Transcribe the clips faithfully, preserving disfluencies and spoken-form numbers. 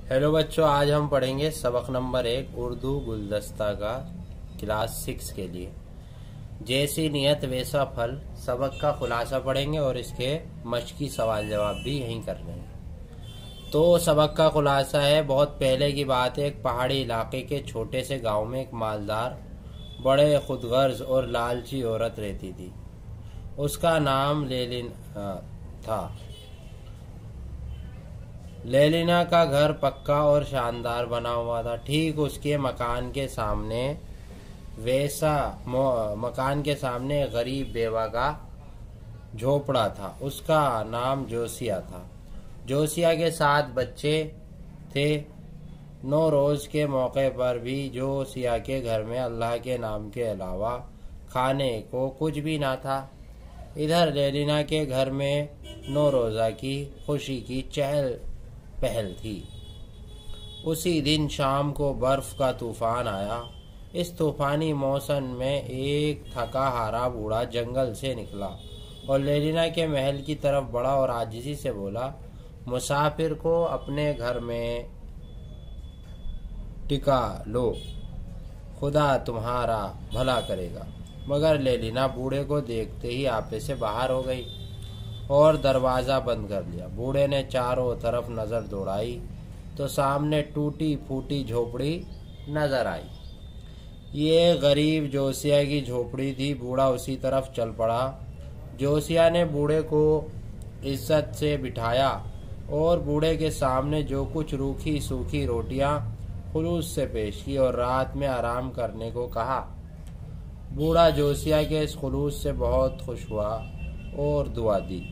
Hello बच्चों, आज हम पढ़ेंगे सबक नंबर एक उर्दू गुलदस्ता का क्लास सिक्स के लिए। जैसी नियत वैसा फल सबक का खुलासा पढ़ेंगे और इसके मश्की सवाल जवाब भी यहीं कर रहे हैं। तो सबक का खुलासा है, बहुत पहले की बात है। एक पहाड़ी इलाके के छोटे से गांव में एक मालदार, बड़े खुदगर्ज और लालची औरत रहती थी। उसका नाम लेलिन था। लेलिना का घर पक्का और शानदार बना हुआ था। ठीक उसके मकान के सामने वैसा मकान के सामने गरीब बेवा का झोपड़ा था। उसका नाम जोसिया था। जोसिया के सात बच्चे थे। नौ रोज के मौके पर भी जोसिया के घर में अल्लाह के नाम के अलावा खाने को कुछ भी ना था। इधर लेलिना के घर में नौ रोजा की खुशी की चहल पहल थी। उसी दिन शाम को बर्फ का तूफान आया। इस तूफानी मौसम में एक थका हारा बूढ़ा जंगल से निकला और लेलिना के महल की तरफ बढ़ा और आजिजी से बोला, मुसाफिर को अपने घर में टिका लो, खुदा तुम्हारा भला करेगा। मगर लेलिना बूढ़े को देखते ही आपे से बाहर हो गई और दरवाजा बंद कर लिया। बूढ़े ने चारों तरफ नजर दौड़ाई तो सामने टूटी फूटी झोपड़ी नजर आई। ये गरीब जोसिया की झोपड़ी थी। बूढ़ा उसी तरफ चल पड़ा। जोसिया ने बूढ़े को इज्जत से बिठाया और बूढ़े के सामने जो कुछ रूखी सूखी रोटियां खुलूस से पेश की और रात में आराम करने को कहा। बूढ़ा जोसिया के इस खुलूस से बहुत खुश हुआ और दुआ दी।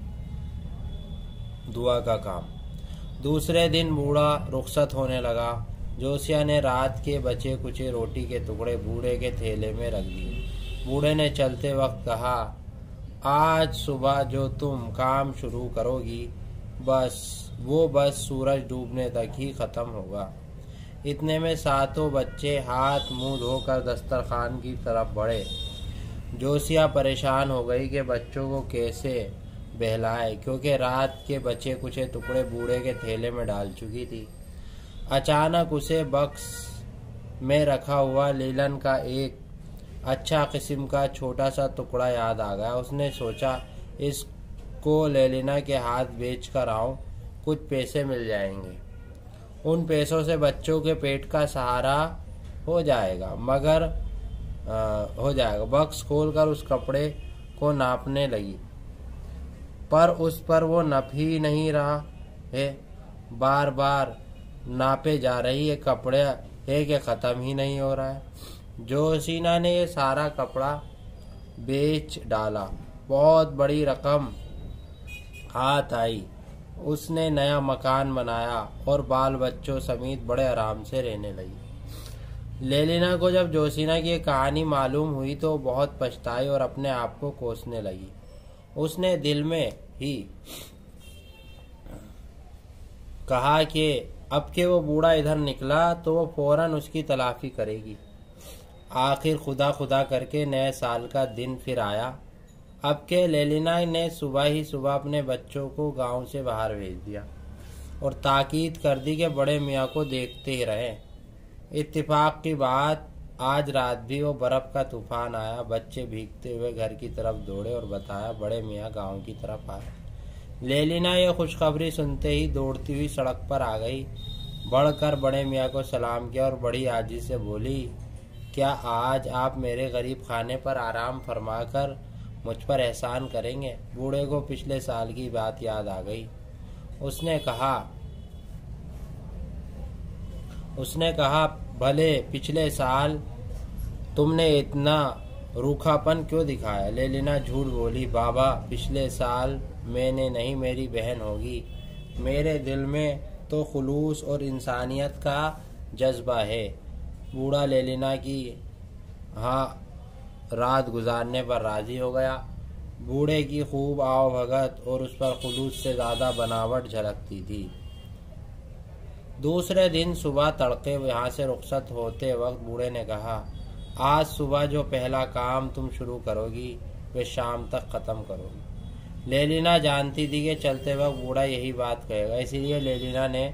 दुआ का काम। दूसरे दिन बूढ़ा रुखसत होने लगा। जोसिया ने रात के बचे कुचे रोटी के टुकड़े बूढ़े के थैले में रख दिए। बूढ़े ने चलते वक्त कहा, आज सुबह जो तुम काम शुरू करोगी बस वो बस सूरज डूबने तक ही खत्म होगा। इतने में सातों बच्चे हाथ मुंह धोकर दस्तरखान की तरफ बढ़े। जोसिया परेशान हो गई कि बच्चों को कैसे बहलाए, क्योंकि रात के बचे कुचे टुकड़े बूढ़े के थैले में डाल चुकी थी। अचानक उसे बक्स में रखा हुआ लीलन का एक अच्छा किस्म का छोटा सा टुकड़ा याद आ गया। उसने सोचा, इसको लेलिना के हाथ बेच कर आऊं, कुछ पैसे मिल जाएंगे। उन पैसों से बच्चों के पेट का सहारा हो जाएगा। मगर आ, हो जाएगा। बक्स खोलकर उस कपड़े को नापने लगी, पर उस पर वो नप ही नहीं रहा है। बार बार नापे जा रही है। कपड़े है कि खत्म ही नहीं हो रहा है। जोसीना ने ये सारा कपड़ा बेच डाला। बहुत बड़ी रकम हाथ आई। उसने नया मकान बनाया और बाल बच्चों समेत बड़े आराम से रहने लगी। लेलिना को जब जोसीना की कहानी मालूम हुई तो बहुत पछताई और अपने आप को कोसने लगी। उसने दिल में ही कहा कि अब के वो बूढ़ा इधर निकला तो वो फौरन उसकी तलाफी करेगी। आखिर खुदा खुदा करके नए साल का दिन फिर आया। अब के लेलिना ने सुबह ही सुबह अपने बच्चों को गांव से बाहर भेज दिया और ताकीद कर दी कि बड़े मियाँ को देखते ही रहे। इत्तेफाक की बात, आज रात भी वो बर्फ का तूफान आया। बच्चे भीगते हुए घर की तरफ दौड़े और बताया, बड़े मियाँ गांव की तरफ आए। लेलिना ये खुशखबरी सुनते ही दौड़ती हुई सड़क पर आ गई। बढ़कर बड़े मियाँ को सलाम किया और बड़ी आजी से बोली, क्या आज आप मेरे गरीब खाने पर आराम फरमाकर मुझ पर एहसान करेंगे? बूढ़े को पिछले साल की बात याद आ गई। उसने कहा उसने कहा भले पिछले साल तुमने इतना रूखापन क्यों दिखाया? लेलिना झूठ बोली, बाबा पिछले साल मैंने नहीं, मेरी बहन होगी। मेरे दिल में तो खुलूस और इंसानियत का जज्बा है। बूढ़ा लेलिना की हाँ रात गुजारने पर राजी हो गया। बूढ़े की खूब आओ भगत और उस पर खुलूस से ज्यादा बनावट झलकती थी। दूसरे दिन सुबह तड़के यहाँ से रुखसत होते वक्त बूढ़े ने कहा, आज सुबह जो पहला काम तुम शुरू करोगी वे शाम तक खत्म करोगी। लेलिना जानती थी कि चलते वक्त बूढ़ा यही बात कहेगा, इसीलिए लेलिना ने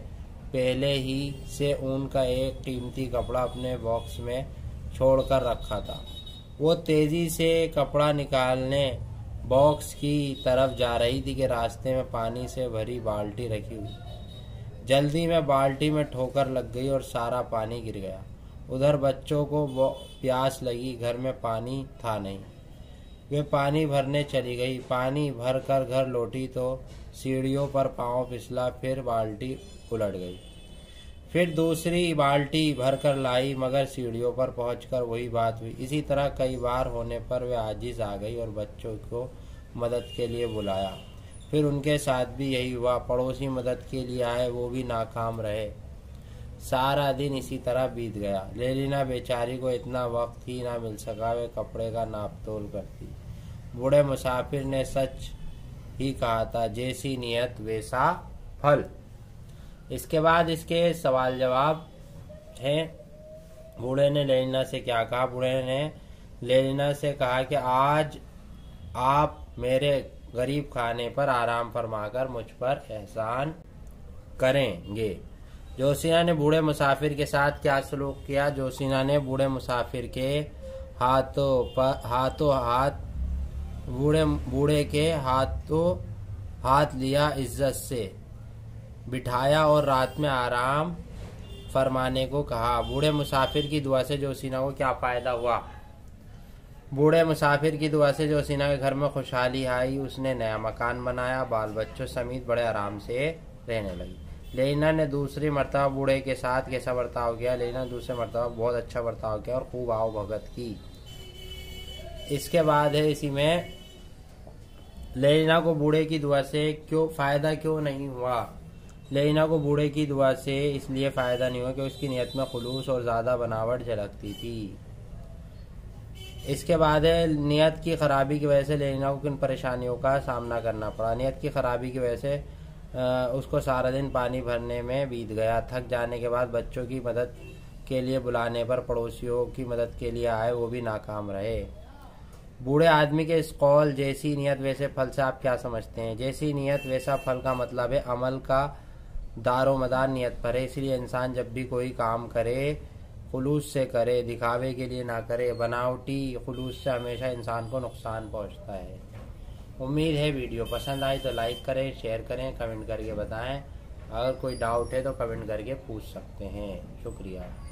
पहले ही से ऊन का एक कीमती कपड़ा अपने बॉक्स में छोड़कर रखा था। वो तेजी से कपड़ा निकालने बॉक्स की तरफ जा रही थी कि रास्ते में पानी से भरी बाल्टी रखी हुई। जल्दी में बाल्टी में ठोकर लग गई और सारा पानी गिर गया। उधर बच्चों को प्यास लगी, घर में पानी था नहीं। वे पानी भरने चली गई। पानी भर कर घर लौटी तो सीढ़ियों पर पांव फिसला, फिर बाल्टी उलट गई। फिर दूसरी बाल्टी भर कर लाई, मगर सीढ़ियों पर पहुंचकर वही बात हुई। इसी तरह कई बार होने पर वे आजिज आ गई और बच्चों को मदद के लिए बुलाया। फिर उनके साथ भी यही हुआ। पड़ोसी मदद के लिए आए, वो भी नाकाम रहे। सारा दिन इसी तरह बीत गया। लेलिना बेचारी को इतना वक्त ही ना मिल सका, वे कपड़े का नाप तोल करती। बूढ़े मुसाफिर ने सच ही कहा था, जैसी नियत वैसा फल। इसके बाद इसके सवाल जवाब है। बूढ़े ने लेलिना से क्या कहा? बूढ़े ने लेलिना से कहा कि आज आप मेरे गरीब खाने पर आराम फरमाकर मुझ पर एहसान करेंगे। जोशीना ने बूढ़े मुसाफिर के साथ क्या सलूक किया? जोशीना ने बूढ़े मुसाफिर के हाथों पर हाथों हाथ बूढ़े बूढ़े के हाथों हाथ लिया, इज्जत से बिठाया और रात में आराम फरमाने को कहा। बूढ़े मुसाफिर की दुआ से जोशीना को क्या फायदा हुआ? बूढ़े मुसाफिर की दुआ से जोशीना के घर में खुशहाली आई। उसने नया मकान बनाया, बाल बच्चों समेत बड़े आराम से रहने लगी। लेलिना ने दूसरी मर्तबा बूढ़े के साथ कैसा बर्ताव किया? लेलिना दूसरे मर्तबा बहुत अच्छा बर्ताव किया और खूब आओ भगत की। इसके बाद है इसी में लेलिना को बूढ़े की दुआ से क्यों फायदा क्यों नहीं हुआ? लेलिना को बूढ़े की दुआ से इसलिए फायदा नहीं हुआ कि उसकी नियत में खुलूस और ज्यादा बनावट झलकती थी। इसके बाद है नियत की खराबी की वजह से लेलिना को किन परेशानियों का सामना करना पड़ा? नियत की खराबी की वजह से उसको सारा दिन पानी भरने में बीत गया। थक जाने के बाद बच्चों की मदद के लिए बुलाने पर पड़ोसियों की मदद के लिए आए, वो भी नाकाम रहे। बूढ़े आदमी के इस कौल जैसी नियत वैसे फल से आप क्या समझते हैं? जैसी नियत वैसा फल का मतलब है अमल का दारो मदार नियत पर है। इसलिए इंसान जब भी कोई काम करे खुलूस से करे, दिखावे के लिए ना करे। बनावटी खुलूस से हमेशा इंसान को नुकसान पहुंचता है। उम्मीद है वीडियो पसंद आई तो लाइक करें, शेयर करें, कमेंट करके बताएं। अगर कोई डाउट है तो कमेंट करके पूछ सकते हैं। शुक्रिया।